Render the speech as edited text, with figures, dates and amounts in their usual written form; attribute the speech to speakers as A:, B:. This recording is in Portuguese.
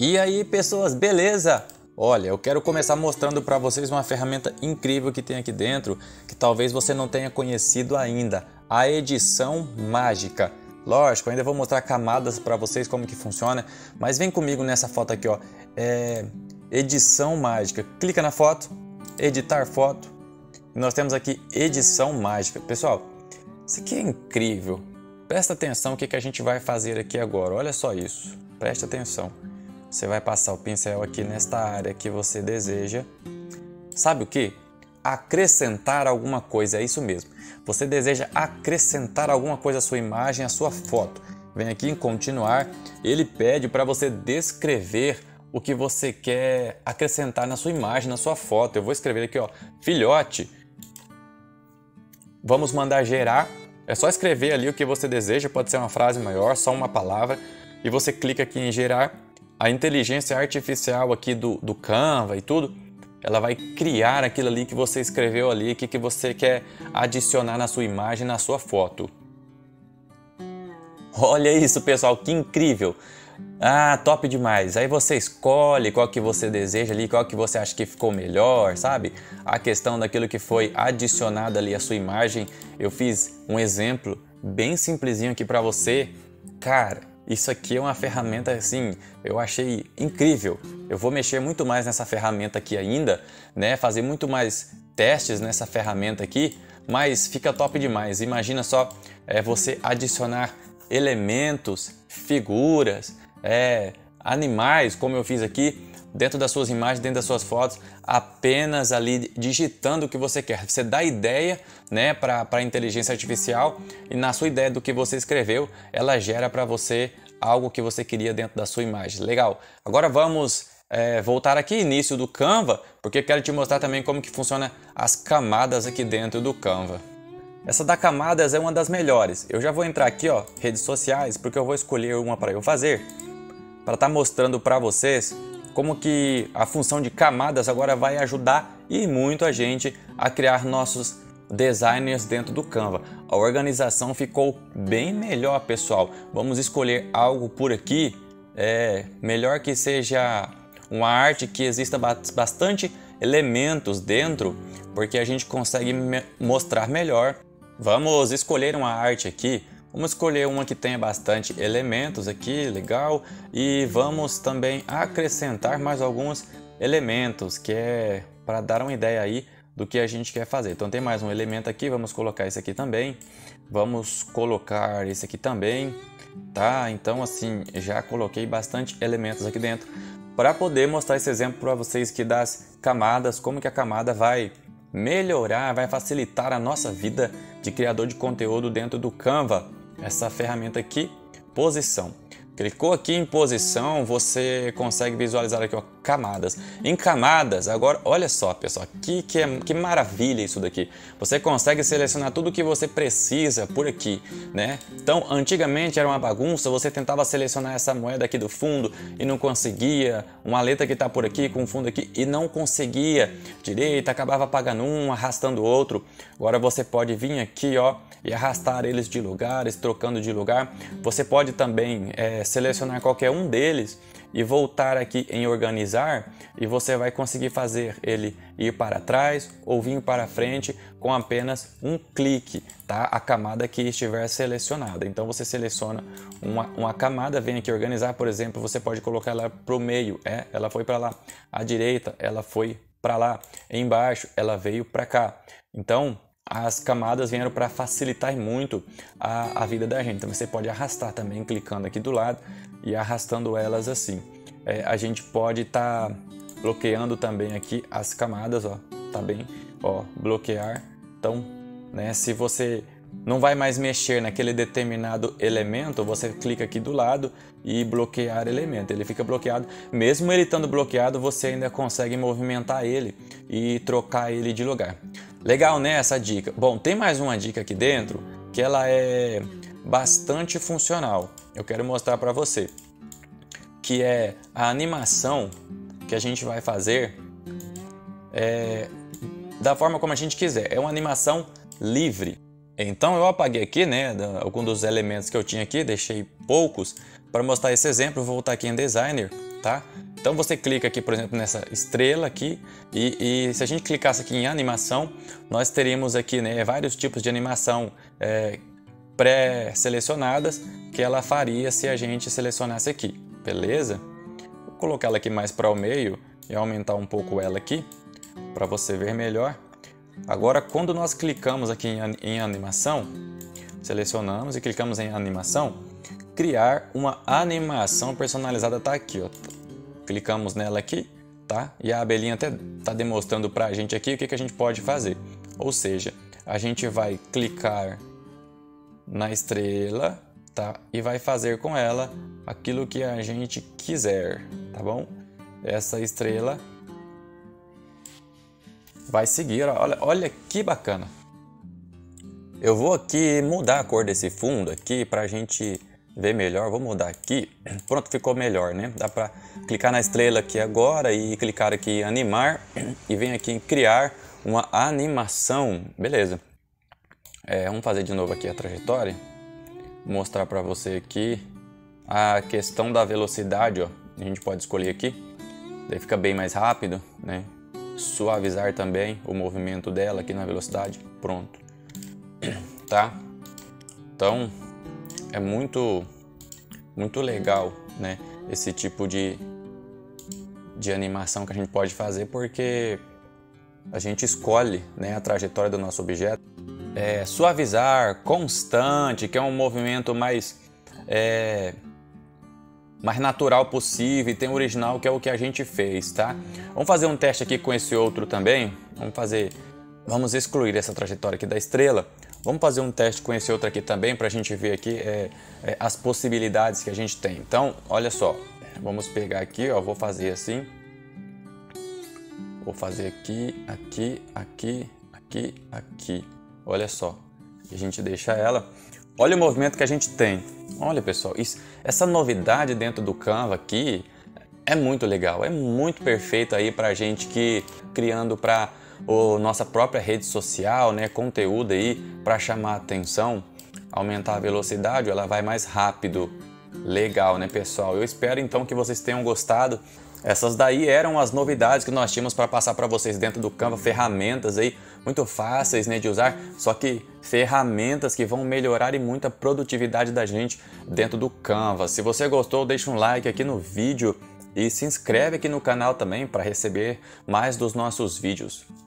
A: E aí, pessoas, beleza? Olha, eu quero começar mostrando para vocês uma ferramenta incrível que tem aqui dentro, que talvez você não tenha conhecido ainda, a edição mágica. Lógico, ainda vou mostrar camadas para vocês como que funciona, mas vem comigo nessa foto aqui, ó, edição mágica. Clica na foto, editar foto, e nós temos aqui edição mágica. Pessoal, isso aqui é incrível. Presta atenção o que a gente vai fazer aqui agora, olha só isso, presta atenção. Você vai passar o pincel aqui nesta área que você deseja. Sabe o que? Acrescentar alguma coisa, é isso mesmo. Você deseja acrescentar alguma coisa à sua imagem, à sua foto. Vem aqui em continuar, ele pede para você descrever o que você quer acrescentar na sua imagem, na sua foto. Eu vou escrever aqui, ó, filhote. Vamos mandar gerar. É só escrever ali o que você deseja, pode ser uma frase maior, só uma palavra. E você clica aqui em gerar. A inteligência artificial aqui do Canva e tudo, ela vai criar aquilo ali que você escreveu ali, que você quer adicionar na sua imagem, na sua foto. Olha isso, pessoal, que incrível! Ah, top demais! Aí você escolhe qual que você deseja ali, qual que você acha que ficou melhor, sabe? A questão daquilo que foi adicionado ali à sua imagem. Eu fiz um exemplo bem simplesinho aqui para você. Cara, isso aqui é uma ferramenta assim, eu achei incrível. Eu vou mexer muito mais nessa ferramenta aqui ainda, né? Fazer muito mais testes nessa ferramenta aqui, mas fica top demais. Imagina só você adicionar elementos, figuras, animais, como eu fiz aqui, dentro das suas imagens, dentro das suas fotos, apenas ali digitando o que você quer. Você dá ideia, né, para a inteligência artificial e na sua ideia do que você escreveu, ela gera para você algo que você queria dentro da sua imagem. Legal! Agora vamos voltar aqui início do Canva, porque eu quero te mostrar também como que funciona as camadas aqui dentro do Canva. Essa da camadas é uma das melhores. Eu já vou entrar aqui, ó, redes sociais, porque eu vou escolher uma para eu fazer, para estar mostrando para vocês como que a função de camadas agora vai ajudar e muito a gente a criar nossos designers dentro do Canva. A organização ficou bem melhor, pessoal. Vamos escolher algo por aqui, melhor que seja uma arte que exista bastante elementos dentro, porque a gente consegue mostrar melhor. Vamos escolher uma arte aqui. Vamos escolher uma que tenha bastante elementos aqui, legal, e vamos também acrescentar mais alguns elementos, que é para dar uma ideia aí do que a gente quer fazer. Então tem mais um elemento aqui, vamos colocar esse aqui também, vamos colocar esse aqui também, tá? Então assim, já coloquei bastante elementos aqui dentro, para poder mostrar esse exemplo para vocês que das camadas, como que a camada vai melhorar, vai facilitar a nossa vida de criador de conteúdo dentro do Canva. Essa ferramenta aqui, posição. Clicou aqui em posição, você consegue visualizar aqui, ó, camadas. Em camadas, agora, olha só, pessoal, que maravilha isso daqui. Você consegue selecionar tudo o que você precisa por aqui, né? Então, antigamente era uma bagunça, você tentava selecionar essa moeda aqui do fundo e não conseguia, uma letra que está por aqui com o fundo aqui e não conseguia direito, acabava apagando um, arrastando o outro. Agora você pode vir aqui, ó, e arrastar eles de lugares, trocando de lugar. Você pode também selecionar qualquer um deles e voltar aqui em organizar, e você vai conseguir fazer ele ir para trás ou vir para frente com apenas um clique, tá? A camada que estiver selecionada. Então você seleciona uma camada, vem aqui organizar, por exemplo, você pode colocar ela para o meio, ela foi para lá, à direita ela foi para lá, embaixo ela veio para cá. Então as camadas vieram para facilitar muito a vida da gente. Então você pode arrastar também, clicando aqui do lado e arrastando elas assim. A gente pode estar bloqueando também aqui as camadas, ó, tá bem? Ó, bloquear. Então, né, se você não vai mais mexer naquele determinado elemento, você clica aqui do lado e bloquear elemento. Ele fica bloqueado. Mesmo ele estando bloqueado, você ainda consegue movimentar ele e trocar ele de lugar. Legal, né, essa dica? Bom, tem mais uma dica aqui dentro que ela é bastante funcional. Eu quero mostrar para você, que é a animação que a gente vai fazer da forma como a gente quiser. É uma animação livre. Então eu apaguei aqui, né, alguns dos elementos que eu tinha aqui, deixei poucos para mostrar esse exemplo. Vou voltar aqui em Designer tá? Então você clica aqui, por exemplo, nessa estrela aqui e se a gente clicasse aqui em animação, nós teríamos aqui, né, vários tipos de animação pré-selecionadas que ela faria se a gente selecionasse aqui, beleza? Vou colocar ela aqui mais para o meio e aumentar um pouco ela aqui para você ver melhor. Agora, quando nós clicamos aqui em animação, selecionamos e clicamos em animação, criar uma animação personalizada está aqui, ó. Clicamos nela aqui, tá? E a abelhinha até está demonstrando para a gente aqui o que a gente pode fazer. Ou seja, a gente vai clicar na estrela, tá? E vai fazer com ela aquilo que a gente quiser, tá bom? Essa estrela vai seguir, olha que bacana. Eu vou aqui mudar a cor desse fundo aqui para a gente ver melhor. Vou mudar aqui. Pronto, ficou melhor, né? Dá para clicar na estrela aqui agora e clicar aqui em animar e vem aqui em criar uma animação. Beleza. Vamos fazer de novo aqui a trajetória. Vou mostrar para você aqui a questão da velocidade, ó. A gente pode escolher aqui. Daí fica bem mais rápido, né? Suavizar também o movimento dela aqui na velocidade. Pronto. Tá? Então é muito legal, né, esse tipo de animação que a gente pode fazer, porque a gente escolhe, né, a trajetória do nosso objeto. Suavizar, constante, que é um movimento mais natural possível, e tem o original, que é o que a gente fez, tá? Vamos fazer um teste aqui com esse outro também. Vamos excluir essa trajetória aqui da estrela. Vamos fazer um teste com esse outro aqui também para a gente ver aqui as possibilidades que a gente tem. Então, olha só, vamos pegar aqui, ó, vou fazer assim. Vou fazer aqui, aqui, aqui, aqui, aqui. Olha só, a gente deixa ela. Olha o movimento que a gente tem. Olha, pessoal, essa novidade dentro do Canva aqui é muito legal, é muito perfeito aí para a gente que criando para nossa própria rede social, né, conteúdo aí para chamar a atenção, aumentar a velocidade, ela vai mais rápido. Legal, né, pessoal? Eu espero então que vocês tenham gostado. Essas daí eram as novidades que nós tínhamos para passar para vocês dentro do Canva, ferramentas aí muito fáceis, né, de usar, só que ferramentas que vão melhorar e muito a produtividade da gente dentro do Canva. Se você gostou, deixa um like aqui no vídeo e se inscreve aqui no canal também para receber mais dos nossos vídeos.